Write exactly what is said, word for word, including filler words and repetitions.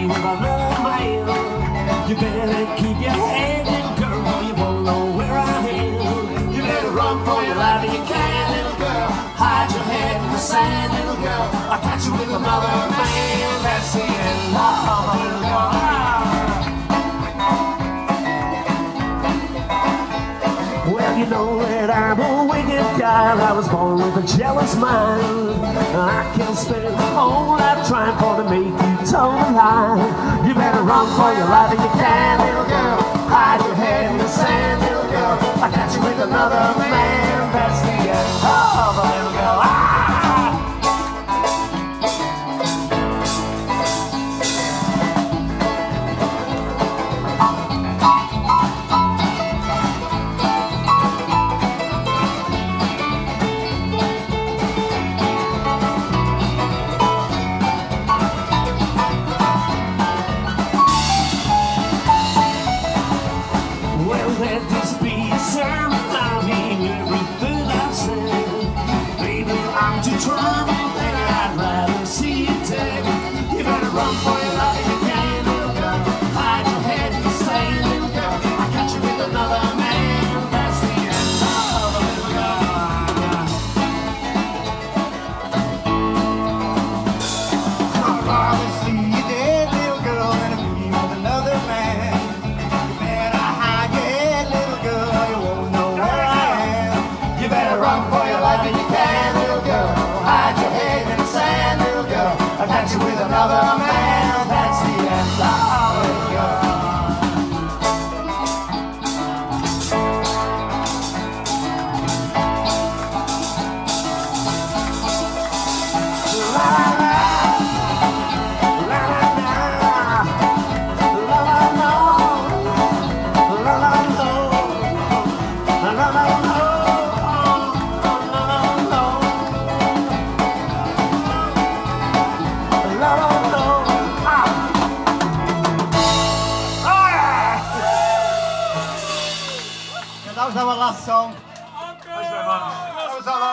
be with another man. You better keep your head in, girl, or you won't know where I am. You better run for your life if you can, little girl. Hide your head in the sand, little girl. I'll catch you with another man. That's the end of a little girl. Well, you know that I'm a wicked guy. I was born with a jealous mind. I can't spend a whole life trying for to make you toe the line. You better run for your life if you can, little girl. Hide your head in the sand, little girl. I got you with another man. That's the end of a little girl. Ah! Let this be a sermon. I mean everything I've said. Baby, I'm too troubled and I'd rather see you dead. You better run for your life if you can, little girl. Hide your head in the sand, little girl. I got you with another man. That's the end of a little girl. I'd rather see you dead, little girl, than be with another man. Run for your life if you can, little girl. Hide your head in the sand, little girl. I've got you with another man. That's the end of a little girl. That was our last song. Thanks very much. That was our last